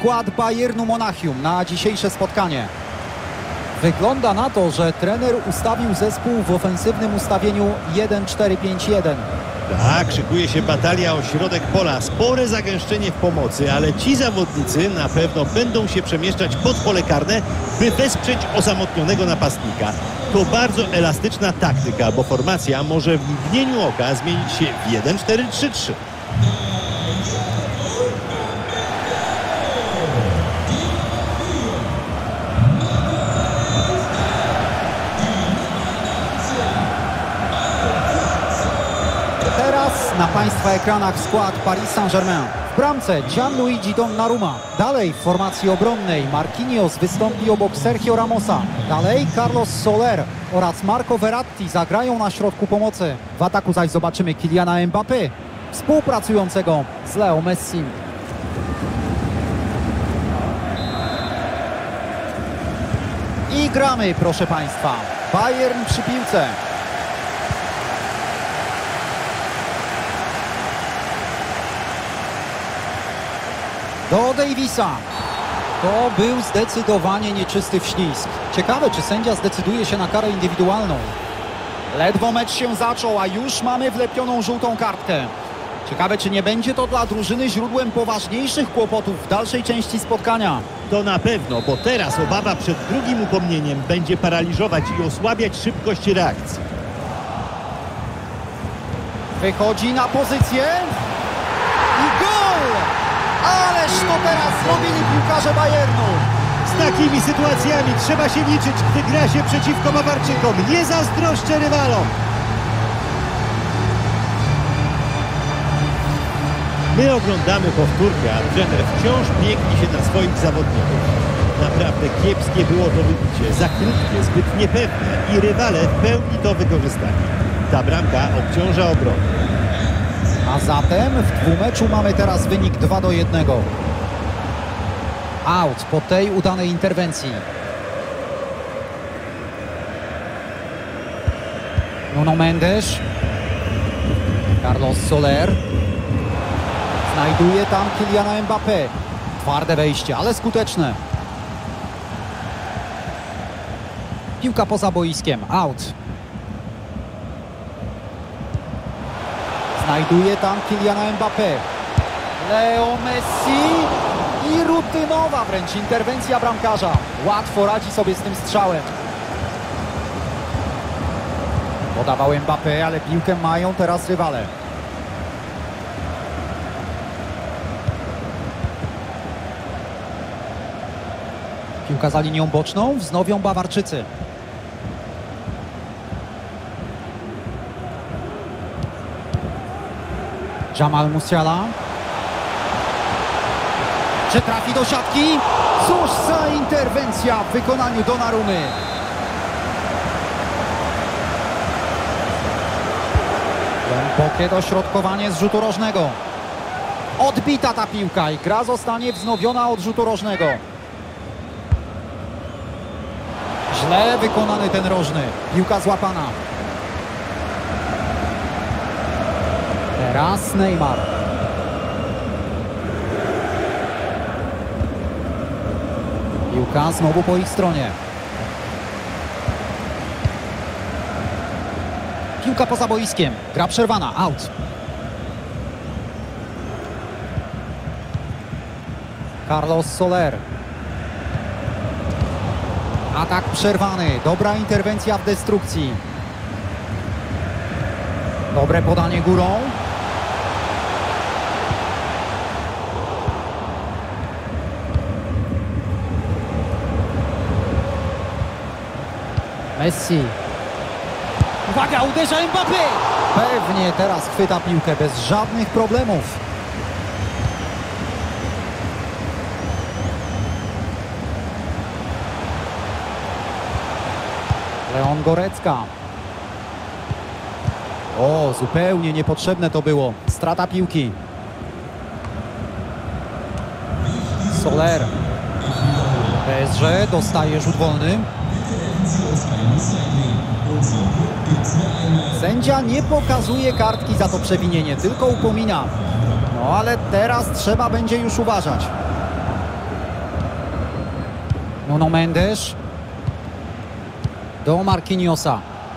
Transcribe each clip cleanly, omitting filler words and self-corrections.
skład Bayernu Monachium na dzisiejsze spotkanie. Wygląda na to, że trener ustawił zespół w ofensywnym ustawieniu 1-4-5-1. Tak, szykuje się batalia o środek pola. Spore zagęszczenie w pomocy, ale ci zawodnicy na pewno będą się przemieszczać pod pole karne, by wesprzeć osamotnionego napastnika. To bardzo elastyczna taktyka, bo formacja może w mgnieniu oka zmienić się w 1-4-3-3. Na Państwa ekranach skład Paris Saint-Germain. W bramce Gianluigi Donnarumma. Dalej w formacji obronnej Marquinhos wystąpi obok Sergio Ramosa. Dalej Carlos Soler oraz Marco Verratti zagrają na środku pomocy. W ataku zaś zobaczymy Kyliana Mbappé, współpracującego z Leo Messi. I gramy, proszę Państwa. Bayern przy piłce. Do Davisa. To był zdecydowanie nieczysty wślizg. Ciekawe, czy sędzia zdecyduje się na karę indywidualną. Ledwo mecz się zaczął, a już mamy wlepioną żółtą kartkę. Ciekawe, czy nie będzie to dla drużyny źródłem poważniejszych kłopotów w dalszej części spotkania. To na pewno, bo teraz obawa przed drugim upomnieniem będzie paraliżować i osłabiać szybkość reakcji. Wychodzi na pozycję. I gol! Ależ to teraz zrobili piłkarze Bayernu. Z takimi sytuacjami trzeba się liczyć, gdy gra się przeciwko Bawarczykom. Nie zazdroszczę rywalom. My oglądamy powtórkę, a trener wciąż biegnie się na swoich zawodników. Naprawdę kiepskie było to wybicie, za krótkie, zbyt niepewne i rywale w pełni to wykorzystali. Ta bramka obciąża obronę. A zatem w dwumeczu mamy teraz wynik 2-1. Out po tej udanej interwencji. Nuno Mendes. Carlos Soler. Znajduje tam Kyliana Mbappé. Twarde wejście, ale skuteczne. Piłka poza boiskiem. Out. Znajduje tam Kyliana Mbappé. Leo Messi i rutynowa wręcz interwencja bramkarza. Łatwo radzi sobie z tym strzałem. Podawał Mbappé, ale piłkę mają teraz rywale. Piłka za linią boczną, wznowią Bawarczycy. Jamal Musiala. Czy trafi do siatki? Cóż za interwencja w wykonaniu Donnarummy. Głębokie dośrodkowanie z rzutu rożnego. Odbita ta piłka i gra zostanie wznowiona od rzutu rożnego. Źle wykonany ten rożny. Piłka złapana. Teraz Neymar. Piłka znowu po ich stronie. Piłka poza boiskiem. Gra przerwana. Out. Carlos Soler. Atak przerwany. Dobra interwencja w destrukcji. Dobre podanie górą. Messi. Uwaga, uderza Mbappé. Pewnie teraz chwyta piłkę bez żadnych problemów. Leon Gorecka. O, zupełnie niepotrzebne to było. Strata piłki. Soler. PSG dostaje rzut wolny. Sędzia nie pokazuje kartki za to przewinienie, tylko upomina. No ale teraz trzeba będzie już uważać. Nuno Mendes. Do Marquinhosa.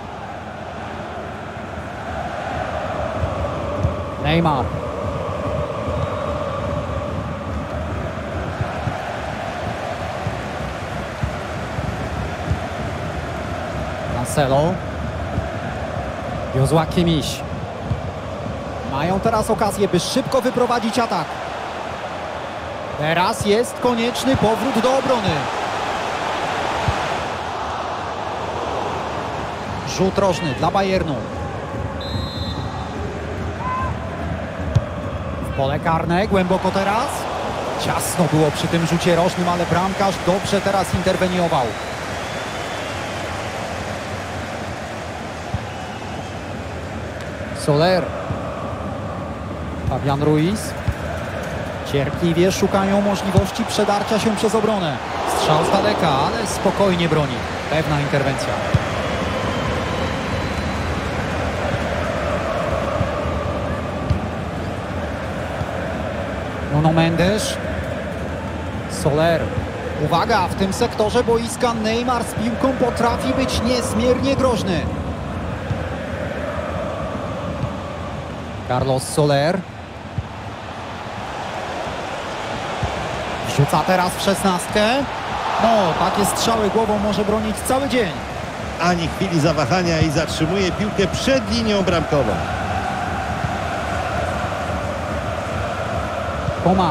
Neymar. Cancelo. Joshua Kimmich. Mają teraz okazję, by szybko wyprowadzić atak. Teraz jest konieczny powrót do obrony. Rzut rożny dla Bayernu. W pole karne, głęboko teraz. Ciasno było przy tym rzucie rożnym, ale bramkarz dobrze teraz interweniował. Soler. Fabian Ruiz. Cierpliwie szukają możliwości przedarcia się przez obronę. Strzał z daleka, ale spokojnie broni. Pewna interwencja. Nuno Mendes. Soler. Uwaga, w tym sektorze boiska Neymar z piłką potrafi być niezmiernie groźny. Carlos Soler. Rzuca teraz w 16. No, takie strzały głową może bronić cały dzień. Ani chwili zawahania i zatrzymuje piłkę przed linią bramkową. Koman.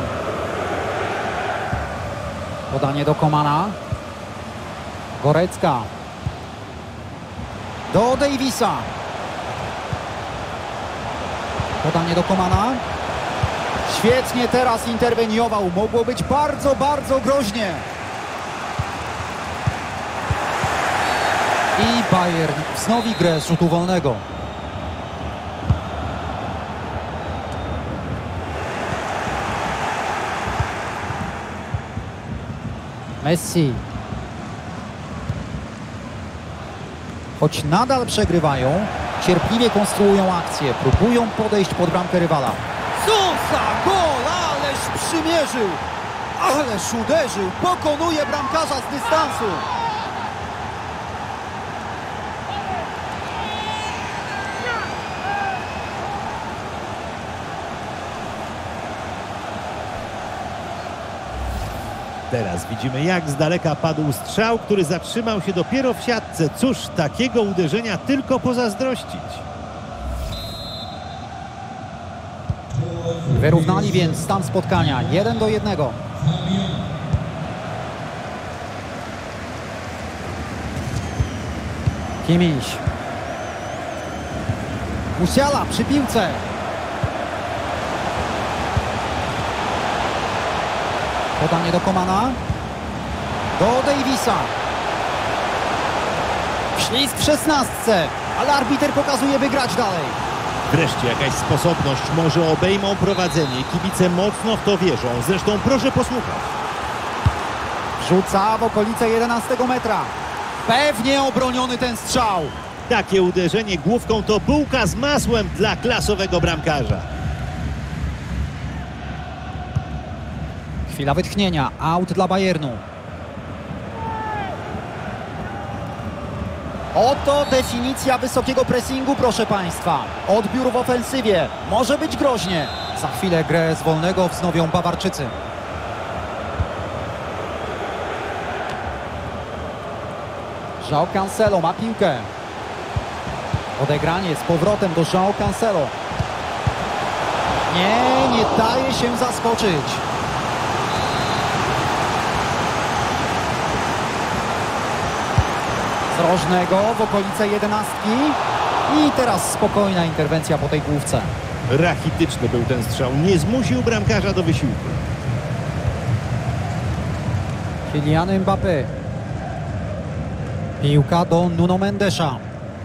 Podanie do Komana. Gorecka. Do Davisa. Podanie do Komana. Świetnie teraz interweniował. Mogło być bardzo, bardzo groźnie. I Bayern wznowi grę z rzutu wolnego. Messi. Choć nadal przegrywają, cierpliwie konstruują akcję. Próbują podejść pod bramkę rywala. Sousa, gol, ależ przymierzył, ależ uderzył, pokonuje bramkarza z dystansu. Teraz widzimy, jak z daleka padł strzał, który zatrzymał się dopiero w siatce. Cóż, takiego uderzenia tylko pozazdrościć. Wyrównali więc stan spotkania 1-1. Kimmich. Musiala przy piłce. Podanie do Komana. Do Davisa. Ślizg w 16, ale arbiter pokazuje, by grać dalej. Wreszcie jakaś sposobność, może obejmą prowadzenie. Kibice mocno w to wierzą. Zresztą proszę posłuchać. Rzuca w okolice 11 metra. Pewnie obroniony ten strzał. Takie uderzenie główką to bułka z masłem dla klasowego bramkarza. Chwila wytchnienia. Out dla Bayernu. Oto definicja wysokiego pressingu, proszę Państwa. Odbiór w ofensywie. Może być groźnie. Za chwilę grę z wolnego wznowią Bawarczycy. João Cancelo ma piłkę. Odegranie z powrotem do João Cancelo. Nie daje się zaskoczyć. Z rożnego w okolice 11. I teraz spokojna interwencja po tej główce. Rachityczny był ten strzał. Nie zmusił bramkarza do wysiłku. Kylian Mbappé. Piłka do Nuno Mendesa.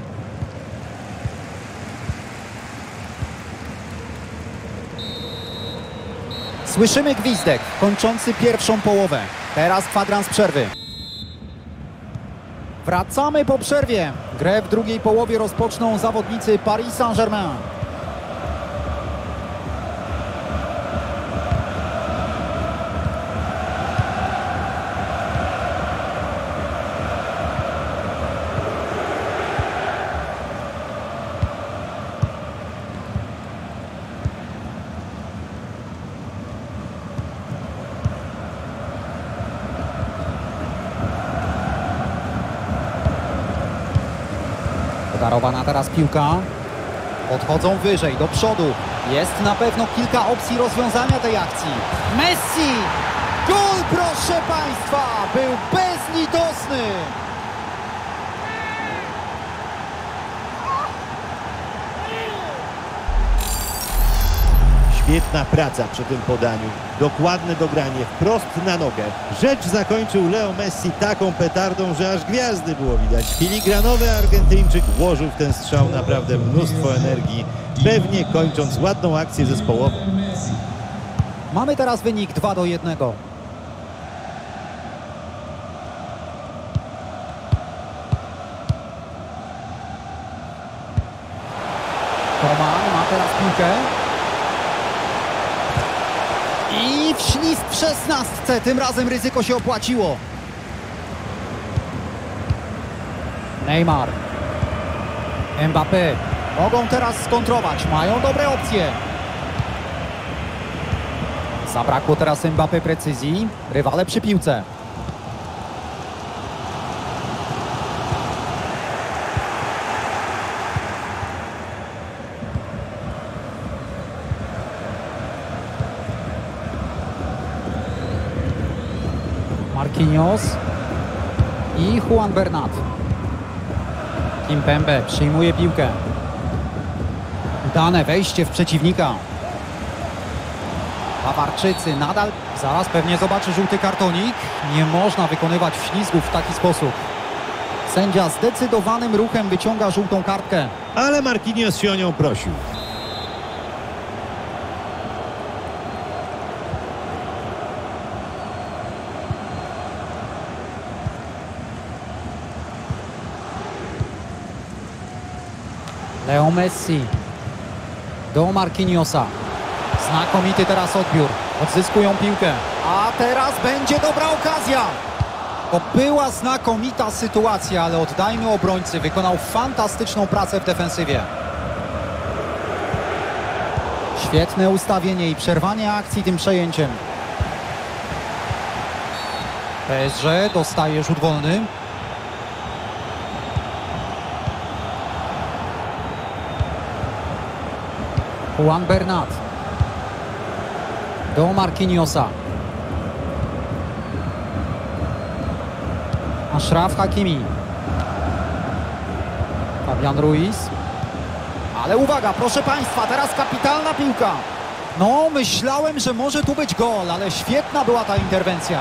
Słyszymy gwizdek kończący pierwszą połowę. Teraz kwadrans przerwy. Wracamy po przerwie. Grę w drugiej połowie rozpoczną zawodnicy Paris Saint-Germain. Podarowana teraz piłka. Podchodzą wyżej, do przodu. Jest na pewno kilka opcji rozwiązania tej akcji. Messi! Gol, proszę Państwa! Był bezlitosny! Świetna praca przy tym podaniu. Dokładne dogranie, wprost na nogę. Rzecz zakończył Leo Messi taką petardą, że aż gwiazdy było widać. Filigranowy Argentyńczyk włożył w ten strzał naprawdę mnóstwo energii, pewnie kończąc ładną akcję zespołową. Mamy teraz wynik 2-1. Koman ma teraz piłkę. I wślizg w 16. Tym razem ryzyko się opłaciło. Neymar. Mbappé. Mogą teraz skontrować. Mają dobre opcje. Zabrakło teraz Mbappé precyzji. Rywale przy piłce. Marquinhos i Juan Bernat. Kimpembe przyjmuje piłkę. Udane wejście w przeciwnika. Bawarczycy nadal. Zaraz pewnie zobaczy żółty kartonik. Nie można wykonywać wślizgów w taki sposób. Sędzia zdecydowanym ruchem wyciąga żółtą kartkę. Ale Marquinhos się o nią prosił. Leo Messi do Marquinhosa. Znakomity teraz odbiór. Odzyskują piłkę. A teraz będzie dobra okazja. To była znakomita sytuacja, ale oddajmy obrońcy. Wykonał fantastyczną pracę w defensywie. Świetne ustawienie i przerwanie akcji tym przejęciem. PSG dostaje rzut wolny. Juan Bernat do Marquinhosa. Achraf Hakimi. Fabian Ruiz. Ale uwaga, proszę Państwa, teraz kapitalna piłka. No, myślałem, że może tu być gol, ale świetna była ta interwencja.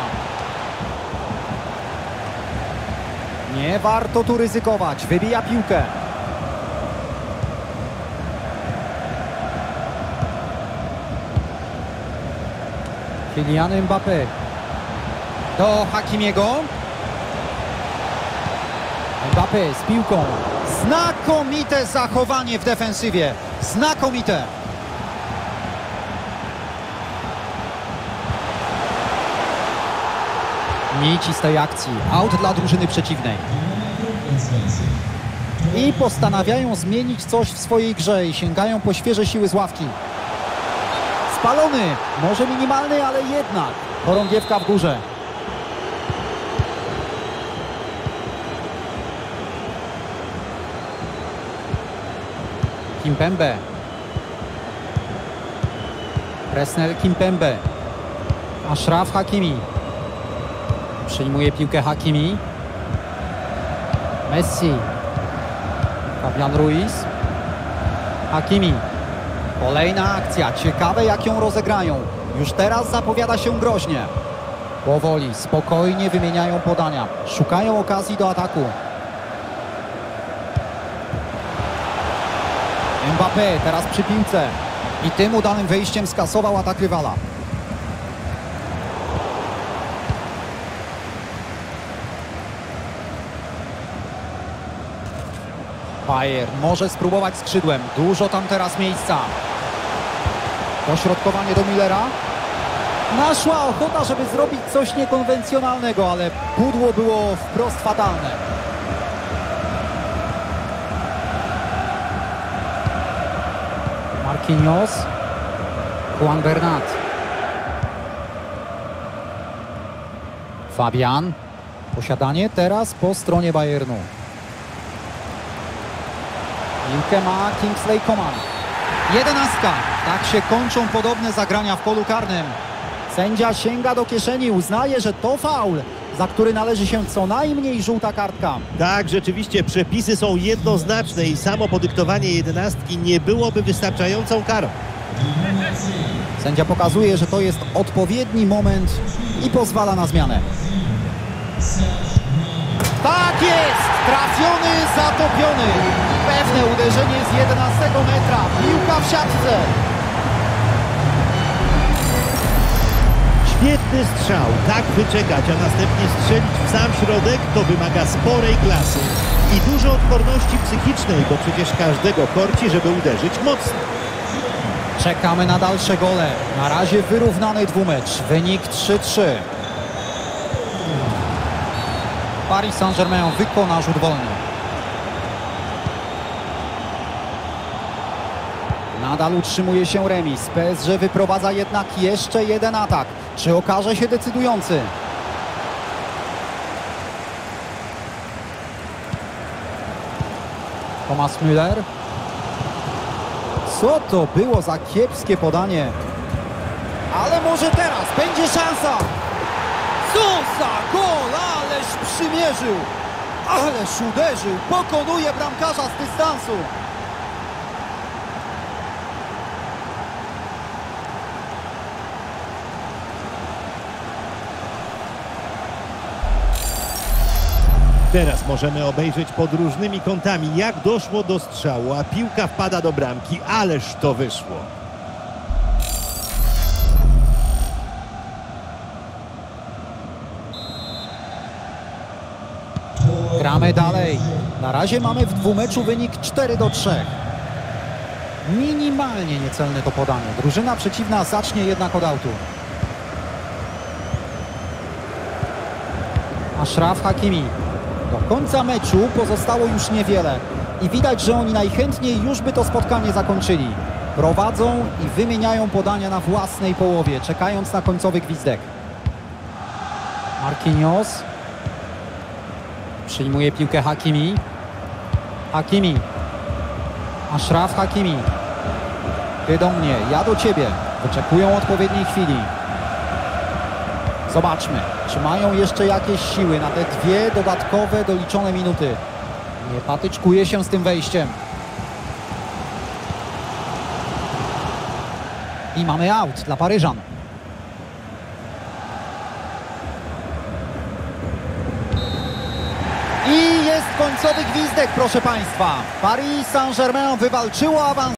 Nie warto tu ryzykować. Wybija piłkę. Kylian Mbappé do Hakimiego. Mbappé z piłką. Znakomite zachowanie w defensywie. Znakomite. Nici z tej akcji. Aut dla drużyny przeciwnej. I postanawiają zmienić coś w swojej grze i sięgają po świeże siły z ławki. Spalony, może minimalny, ale jednak. Chorągiewka w górze. Kimpembe. Presnel Kimpembe. Achraf Hakimi. Przyjmuje piłkę Hakimi. Messi. Fabian Ruiz. Hakimi. Kolejna akcja. Ciekawe, jak ją rozegrają. Już teraz zapowiada się groźnie. Powoli, spokojnie wymieniają podania. Szukają okazji do ataku. Mbappé teraz przy piłce. I tym udanym wejściem skasował atak rywala. Bayern może spróbować skrzydłem. Dużo tam teraz miejsca. Dośrodkowanie do Millera. Naszła ochota, żeby zrobić coś niekonwencjonalnego, ale pudło było wprost fatalne. Marquinhos. Juan Bernat. Fabian. Posiadanie teraz po stronie Bayernu. Piłkę ma Kingsley Coman. 11. Tak się kończą podobne zagrania w polu karnym. Sędzia sięga do kieszeni, uznaje, że to faul, za który należy się co najmniej żółta kartka. Tak, rzeczywiście przepisy są jednoznaczne i samo podyktowanie 11 nie byłoby wystarczającą karą. Sędzia pokazuje, że to jest odpowiedni moment i pozwala na zmianę. Tak jest! Trafiony, zatopiony. Pewne uderzenie z 11 metra. Piłka w siatce. Świetny strzał, tak wyczekać, a następnie strzelić w sam środek to wymaga sporej klasy i dużo odporności psychicznej, bo przecież każdego korci, żeby uderzyć mocno. Czekamy na dalsze gole. Na razie wyrównany dwumecz. Wynik 3-3. Paris Saint-Germain wykona rzut wolny. Nadal utrzymuje się remis. PSG wyprowadza jednak jeszcze jeden atak. Czy okaże się decydujący? Thomas Müller. Co to było za kiepskie podanie? Ale może teraz będzie szansa. Co za gol! Ależ przymierzył! Ależ uderzył! Pokonuje bramkarza z dystansu! Teraz możemy obejrzeć pod różnymi kątami, jak doszło do strzału, a piłka wpada do bramki. Ależ to wyszło. Gramy dalej. Na razie mamy w dwumeczu wynik 4-3. Minimalnie niecelne to podanie. Drużyna przeciwna zacznie jednak od autu. Achraf Hakimi. Do końca meczu pozostało już niewiele. I widać, że oni najchętniej już by to spotkanie zakończyli. Prowadzą i wymieniają podania na własnej połowie, czekając na końcowy gwizdek. Marquinhos. Przyjmuje piłkę Hakimi. Hakimi. Achraf Hakimi. Ty do mnie, ja do ciebie. Wyczekują odpowiedniej chwili. Zobaczmy, czy mają jeszcze jakieś siły na te dwie dodatkowe doliczone minuty. Nie patyczkuje się z tym wejściem. I mamy aut dla Paryżan. I jest końcowy gwizdek, proszę Państwa. Paris Saint-Germain wywalczyło awans.